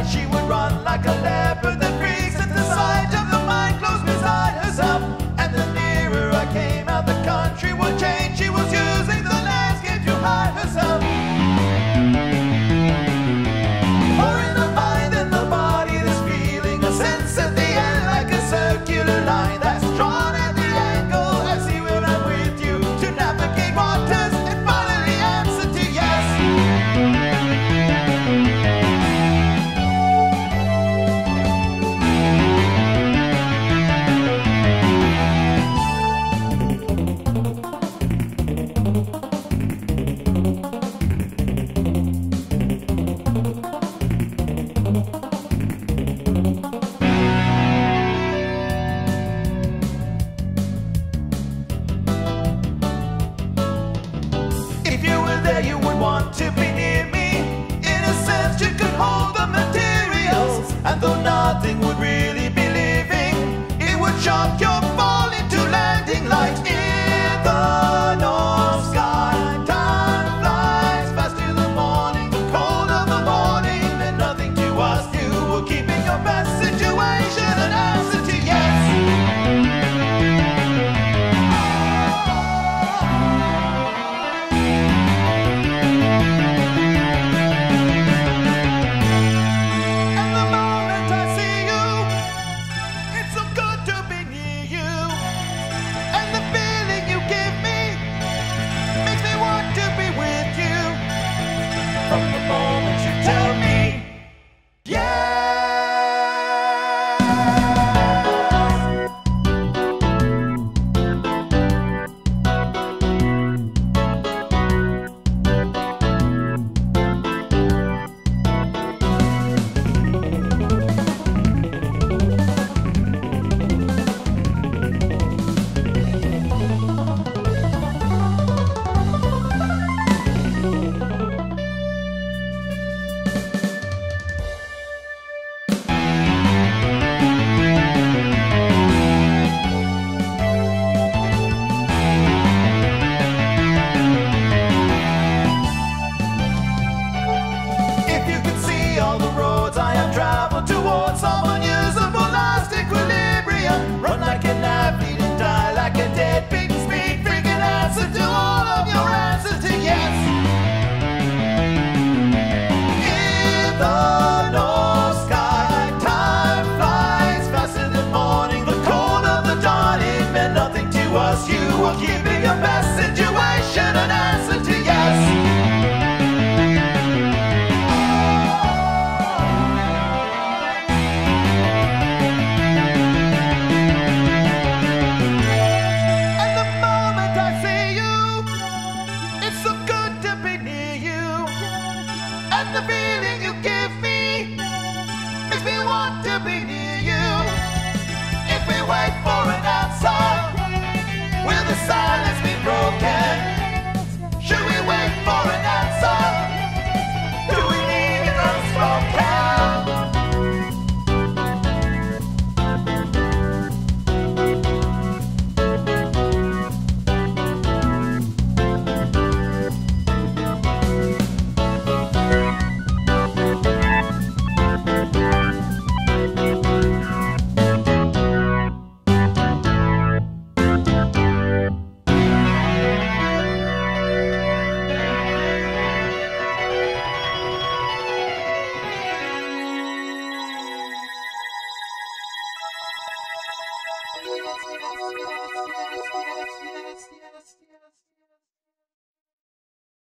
she would run like a leopard that freaks at the sight of the mine close beside herself. And the nearer I came out, the country would change. She was using the landscape to hide herself. For in the mind and the body there's feeling, a sense at the end like a circular line that's drawn at the angle. I see when I'm with you to navigate waters and finally answer to yes. If you were there, you would want to be near me. In a sense, you could hold the materials, and though nothing would really be living, it would shock your fall into landing light in the north sky. Time flies fast in the morning, the cold of the morning meant nothing to us. You were keeping your best situation and answer to yes. And the moment I see you, it's so good to be near you. And the feeling you give me makes me want to be with you. From the moment you tell me yes. If you could see all the roads I have traveled towards some unusable last equilibrium, run like an athlete and die like a deadbeat speed freak and answer to all of your answers to yes. In the north sky, time flies faster than morning. The cold of the dawn, it meant nothing to us. You were keeping your best situation and answer to yes. And the moment I see you, it's so good to be near you. And the feeling you give me makes me want to be near you. If we wait for an answer, will the silence be broken? Should we wait for an answer? Do we need it unspoken? Yes.